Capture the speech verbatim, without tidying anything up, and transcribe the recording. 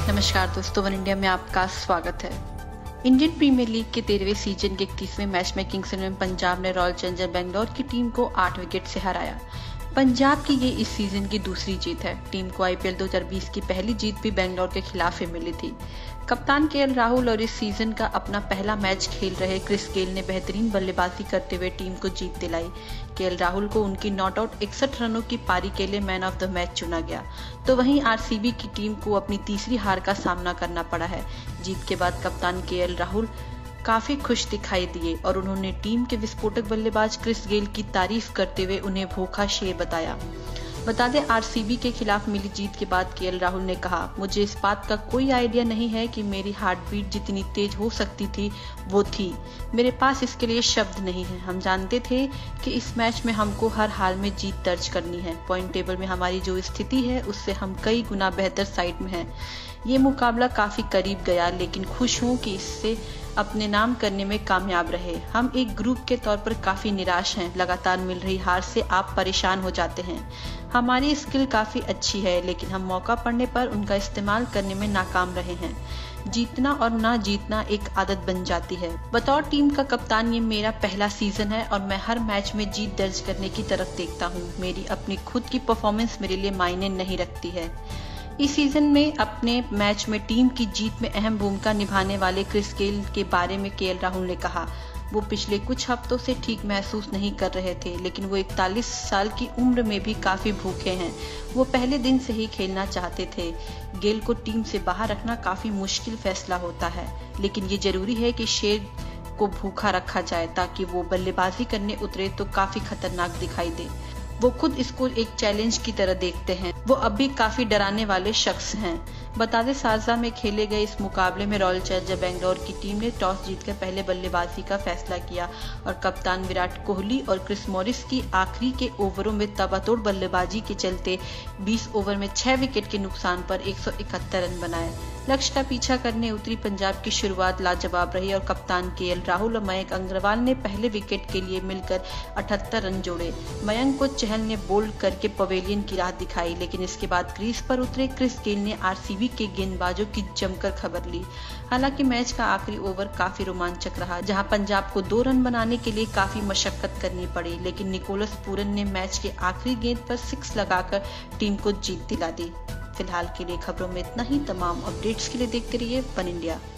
नमस्कार दोस्तों, one India में आपका स्वागत है। इंडियन प्रीमियर लीग के तेरहवें सीजन के इकतीसवें मैच में किंग्स इलेवन पंजाब ने रॉयल चैलेंजर बेंगलोर की टीम को आठ विकेट से हराया। पंजाब की ये इस सीजन की दूसरी जीत है। टीम को आईपीएल दो हज़ार बीस की पहली जीत भी बेंगलोर के खिलाफ ही मिली थी। कप्तान केएल राहुल और इस सीजन का अपना पहला मैच खेल रहे क्रिस गेल ने बेहतरीन बल्लेबाजी करते हुए टीम को जीत दिलाई। केएल राहुल को उनकी नॉट आउट इकसठ रनों की पारी के लिए मैन ऑफ द मैच चुना गया। तो वहीं आरसीबी की टीम को अपनी तीसरी हार का सामना करना पड़ा है। जीत के बाद कप्तान केएल राहुल काफी खुश दिखाई दिए और उन्होंने टीम के विस्फोटक बल्लेबाज क्रिस गेल की तारीफ करते हुए उन्हें भूखा शेर बताया। बता दें, आरसीबी के खिलाफ मिली जीत के बाद केएल राहुल ने कहा, मुझे इस बात का कोई आइडिया नहीं है कि मेरी हार्ट बीट जितनी तेज हो सकती थी वो थी। मेरे पास इसके लिए शब्द नहीं है। हम जानते थे कि इस मैच में हमको हर हाल में जीत दर्ज करनी है। पॉइंट टेबल में हमारी जो स्थिति है उससे हम कई गुना बेहतर साइड में हैं। ये मुकाबला काफी करीब गया, लेकिन खुश हूँ कि इससे अपने नाम करने में कामयाब रहे। हम एक ग्रुप के तौर पर काफी निराश हैं। लगातार मिल रही हार से आप परेशान हो जाते हैं। हमारी स्किल काफी अच्छी है, लेकिन हम मौका पड़ने पर उनका इस्तेमाल करने में नाकाम रहे हैं। जीतना और ना जीतना एक आदत बन जाती है। बतौर टीम का कप्तान ये मेरा पहला सीजन है और मैं हर मैच में जीत दर्ज करने की तरफ देखता हूँ। मेरी अपनी खुद की परफॉर्मेंस मेरे लिए मायने नहीं रखती है। इस सीजन में अपने मैच में टीम की जीत में अहम भूमिका निभाने वाले क्रिस गेल के बारे में केएल राहुल ने कहा, वो पिछले कुछ हफ्तों से ठीक महसूस नहीं कर रहे थे, लेकिन वो इकतालीस साल की उम्र में भी काफी भूखे हैं। वो पहले दिन से ही खेलना चाहते थे। गेल को टीम से बाहर रखना काफी मुश्किल फैसला होता है, लेकिन ये जरूरी है कि शेर को भूखा रखा जाए ताकि वो बल्लेबाजी करने उतरे तो काफी खतरनाक दिखाई दे। वो खुद इसको एक चैलेंज की तरह देखते हैं। वो अब भी काफी डराने वाले शख्स हैं। बता दें, शारजाह में खेले गए इस मुकाबले में रॉयल चैलेंजर बेंगलोर की टीम ने टॉस जीतकर पहले बल्लेबाजी का फैसला किया और कप्तान विराट कोहली और क्रिस मॉरिस की आखिरी के ओवरों में ताबड़तोड़ बल्लेबाजी के चलते बीस ओवर में छह विकेट के नुकसान पर एक सौ इकहत्तर रन बनाए। लक्ष्य का पीछा करने उतरी पंजाब की शुरुआत लाजवाब रही और कप्तान केएल राहुल और मयंक अग्रवाल ने पहले विकेट के लिए मिलकर अठहत्तर रन जोड़े। मयंक को चहल ने बोल्ड करके पवेलियन की राह दिखाई, लेकिन इसके बाद क्रीज पर उतरे क्रिस गेल ने आरसीबी के गेंदबाजों की जमकर खबर ली। हालांकि मैच का आखिरी ओवर काफी रोमांचक रहा, जहां पंजाब को दो रन बनाने के लिए काफी मशक्कत करनी पड़ी, लेकिन निकोलस पूरन ने मैच के आखिरी गेंद पर सिक्स लगाकर टीम को जीत दिला दी। फिलहाल के लिए खबरों में इतना ही। तमाम अपडेट्स के लिए देखते रहिए वन इंडिया।